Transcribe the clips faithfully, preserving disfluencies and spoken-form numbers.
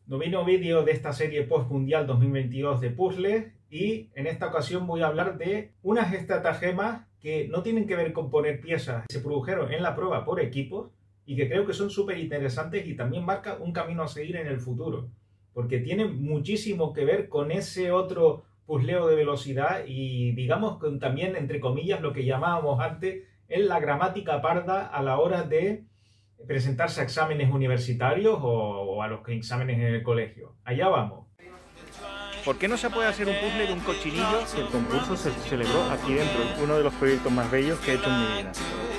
Noveno vídeo de esta serie post-mundial dos mil veintidós de puzzles, y en esta ocasión voy a hablar de unas estratagemas que no tienen que ver con poner piezas, que se produjeron en la prueba por equipos y que creo que son súper interesantes y también marcan un camino a seguir en el futuro, porque tienen muchísimo que ver con ese otro puzzleo de velocidad y digamos con también, entre comillas, lo que llamábamos antes en la gramática parda a la hora de presentarse a exámenes universitarios o, o a los exámenes en el colegio. Allá vamos. ¿Por qué no se puede hacer un puzzle de un cochinillo? El concurso se celebró aquí dentro, uno de los proyectos más bellos que he hecho en mi vida.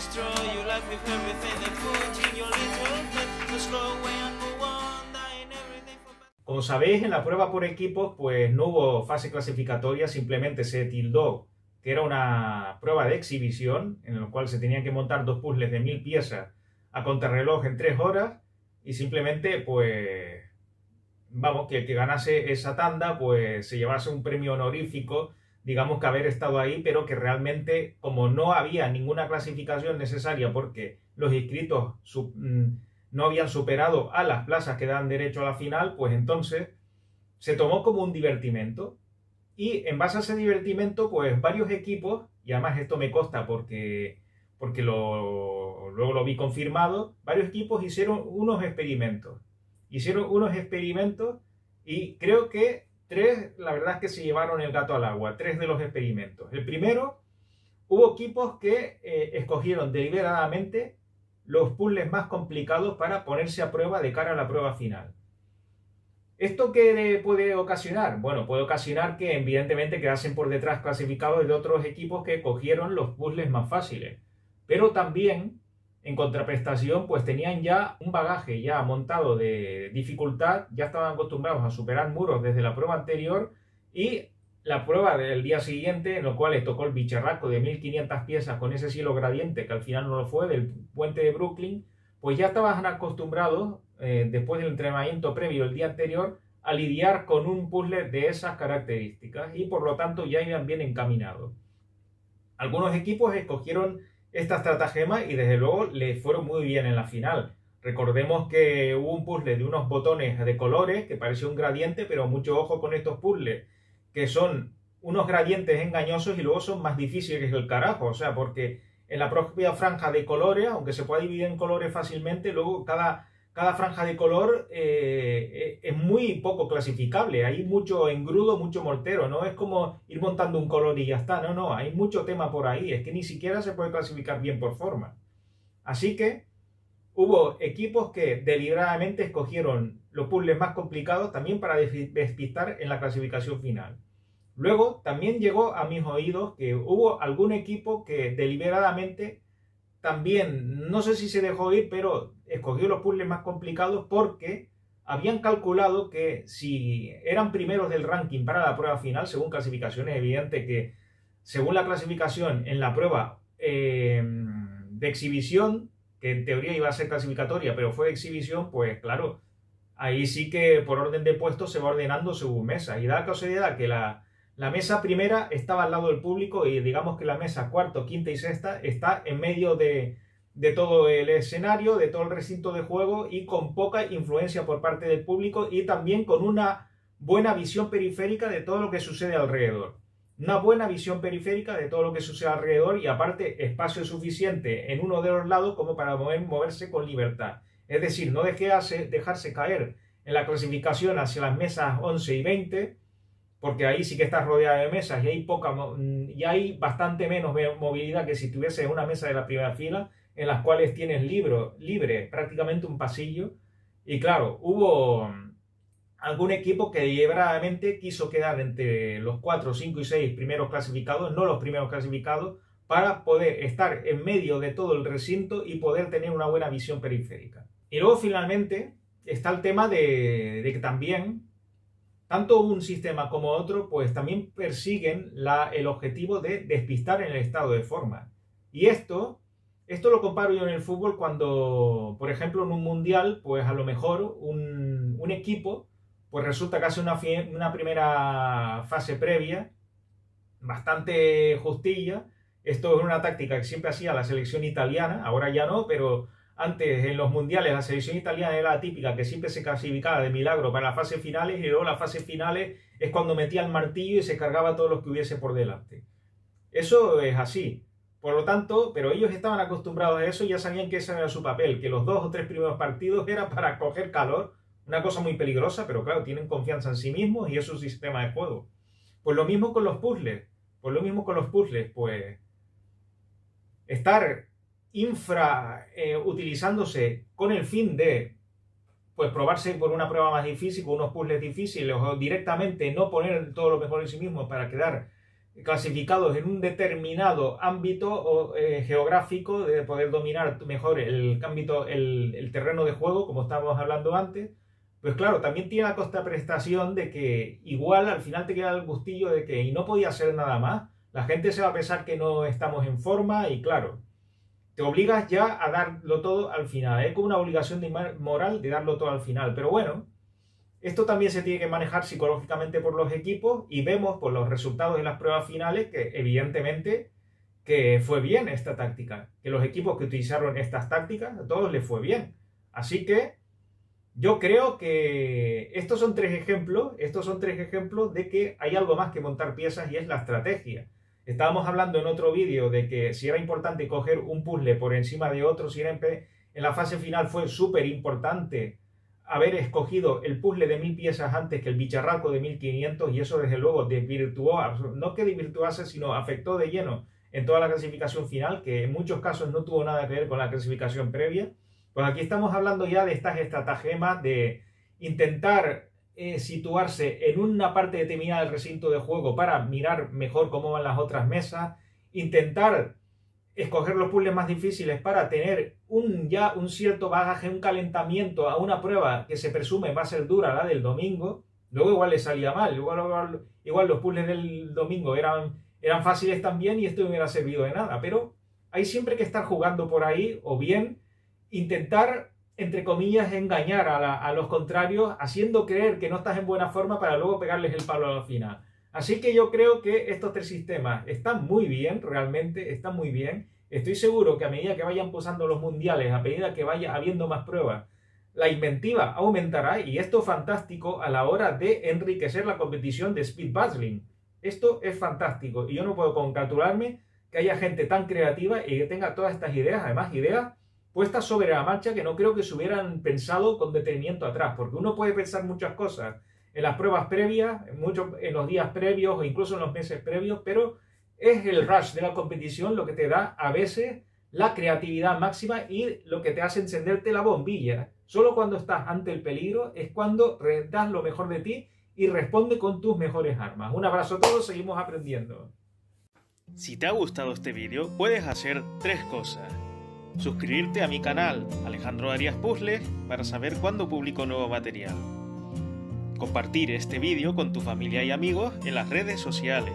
Como sabéis, en la prueba por equipos pues no hubo fase clasificatoria, simplemente se tildó que era una prueba de exhibición en la cual se tenían que montar dos puzzles de mil piezas a contrarreloj en tres horas y simplemente pues vamos, que el que ganase esa tanda pues se llevase un premio honorífico, digamos que haber estado ahí, pero que realmente como no había ninguna clasificación necesaria porque los inscritos sub, no habían superado a las plazas que dan derecho a la final, pues entonces se tomó como un divertimento. Y en base a ese divertimento, pues varios equipos, y además esto me consta porque, porque lo, luego lo vi confirmado, varios equipos hicieron unos experimentos. Hicieron unos experimentos y creo que tres, la verdad es que se llevaron el gato al agua, tres de los experimentos. El primero, hubo equipos que eh, escogieron deliberadamente los puzzles más complicados para ponerse a prueba de cara a la prueba final. ¿Esto qué puede ocasionar? Bueno, puede ocasionar que evidentemente quedasen por detrás clasificados de otros equipos que cogieron los puzzles más fáciles. Pero también, en contraprestación, pues tenían ya un bagaje ya montado de dificultad, ya estaban acostumbrados a superar muros desde la prueba anterior y la prueba del día siguiente, en lo cual les tocó el bicharraco de mil quinientas piezas con ese cielo gradiente, que al final no lo fue, del puente de Brooklyn, pues ya estaban acostumbrados, eh, después del entrenamiento previo el día anterior, a lidiar con un puzzle de esas características y por lo tanto ya iban bien encaminados. Algunos equipos escogieron esta estratagema y desde luego les fueron muy bien en la final. Recordemos que hubo un puzzle de unos botones de colores que parecía un gradiente, pero mucho ojo con estos puzzles, que son unos gradientes engañosos y luego son más difíciles que el carajo, o sea, porque en la propia franja de colores, aunque se pueda dividir en colores fácilmente, luego cada, cada franja de color eh, es muy poco clasificable. Hay mucho engrudo, mucho mortero. No es como ir montando un color y ya está. No, no, hay mucho tema por ahí. Es que ni siquiera se puede clasificar bien por forma. Así que hubo equipos que deliberadamente escogieron los puzzles más complicados también para despistar en la clasificación final. Luego también llegó a mis oídos que hubo algún equipo que deliberadamente también, no sé si se dejó ir, pero escogió los puzzles más complicados porque habían calculado que si eran primeros del ranking para la prueba final, según clasificaciones, es evidente que según la clasificación en la prueba eh, de exhibición, que en teoría iba a ser clasificatoria, pero fue de exhibición, pues claro, ahí sí que por orden de puestos se va ordenando según mesa. Y da la casualidad que la... La mesa primera estaba al lado del público y digamos que la mesa cuarto, quinta y sexta está en medio de, de todo el escenario, de todo el recinto de juego y con poca influencia por parte del público y también con una buena visión periférica de todo lo que sucede alrededor. Una buena visión periférica de todo lo que sucede alrededor y aparte espacio suficiente en uno de los lados como para mover, moverse con libertad. Es decir, no dejarse, dejarse caer en la clasificación hacia las mesas once y veinte, porque ahí sí que estás rodeada de mesas y hay poca y hay bastante menos movilidad que si tuviese una mesa de la primera fila en las cuales tienes libro, libre prácticamente un pasillo. Y claro, hubo algún equipo que deliberadamente quiso quedar entre los cuatro, cinco y seis primeros clasificados, no los primeros clasificados, para poder estar en medio de todo el recinto y poder tener una buena visión periférica. Y luego finalmente está el tema de, de que también tanto un sistema como otro, pues también persiguen la, el objetivo de despistar en el estado de forma. Y esto, esto lo comparo yo en el fútbol cuando, por ejemplo, en un mundial, pues a lo mejor un, un equipo, pues resulta que hace una, una primera fase previa, bastante justilla. Esto es una táctica que siempre hacía la selección italiana, ahora ya no, pero Antes, en los mundiales, la selección italiana era la típica que siempre se clasificaba de milagro para las fases finales y luego las fases finales es cuando metía el martillo y se cargaba a todos los que hubiese por delante. Eso es así. Por lo tanto, pero ellos estaban acostumbrados a eso y ya sabían que ese era su papel, que los dos o tres primeros partidos era para coger calor, una cosa muy peligrosa, pero claro, tienen confianza en sí mismos y es su sistema de juego. Pues lo mismo con los puzzles, pues lo mismo con los puzzles, pues estar infra eh, utilizándose con el fin de pues probarse por una prueba más difícil, con unos puzzles difíciles o directamente no poner todo lo mejor en sí mismo para quedar clasificados en un determinado ámbito o, eh, geográfico, de poder dominar mejor el ámbito, el, el terreno de juego, como estábamos hablando antes, pues claro, también tiene la contraprestación de que igual al final te queda el gustillo de que y no podía hacer nada más, la gente se va a pensar que no estamos en forma y claro, te obligas ya a darlo todo al final, es como una obligación de moral de darlo todo al final, pero bueno, esto también se tiene que manejar psicológicamente por los equipos y vemos por los resultados de las pruebas finales que evidentemente que fue bien esta táctica, que los equipos que utilizaron estas tácticas a todos les fue bien. Así que yo creo que estos son tres ejemplos, estos son tres ejemplos de que hay algo más que montar piezas y es la estrategia. Estábamos hablando en otro vídeo de que si era importante coger un puzzle por encima de otro, si era en, en la fase final fue súper importante haber escogido el puzzle de mil piezas antes que el bicharraco de mil quinientos y eso desde luego desvirtuó, no que desvirtuase, sino afectó de lleno en toda la clasificación final, que en muchos casos no tuvo nada que ver con la clasificación previa. Pues aquí estamos hablando ya de estas estratagemas de intentar eh, situarse en una parte determinada del recinto de juego para mirar mejor cómo van las otras mesas, intentar escoger los puzzles más difíciles para tener un, ya un cierto bagaje, un calentamiento a una prueba que se presume va a ser dura, la del domingo. Luego igual le salía mal, igual, igual los puzzles del domingo eran, eran fáciles también y esto no hubiera servido de nada, pero hay siempre que estar jugando por ahí o bien intentar, entre comillas, engañar a, la, a los contrarios haciendo creer que no estás en buena forma para luego pegarles el palo a la final. Así que yo creo que estos tres sistemas están muy bien, realmente están muy bien. Estoy seguro que a medida que vayan pasando los mundiales, a medida que vaya habiendo más pruebas, la inventiva aumentará y esto es fantástico a la hora de enriquecer la competición de Speed Puzzling. Esto es fantástico y yo no puedo congratularme que haya gente tan creativa y que tenga todas estas ideas, además ideas puestas sobre la marcha que no creo que se hubieran pensado con detenimiento atrás, porque uno puede pensar muchas cosas en las pruebas previas, mucho, en los días previos o incluso en los meses previos, pero es el rush de la competición lo que te da a veces la creatividad máxima y lo que te hace encenderte la bombilla. Solo cuando estás ante el peligro es cuando das lo mejor de ti y responde con tus mejores armas. Un abrazo a todos, seguimos aprendiendo. Si te ha gustado este vídeo, puedes hacer tres cosas. Suscribirte a mi canal Alejandro Arias Puzzles para saber cuándo publico nuevo material. Compartir este vídeo con tu familia y amigos en las redes sociales.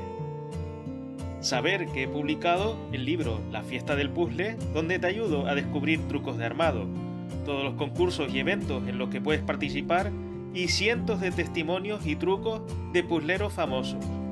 Saber que he publicado el libro La Fiesta del Puzzle, donde te ayudo a descubrir trucos de armado, todos los concursos y eventos en los que puedes participar y cientos de testimonios y trucos de puzzleros famosos.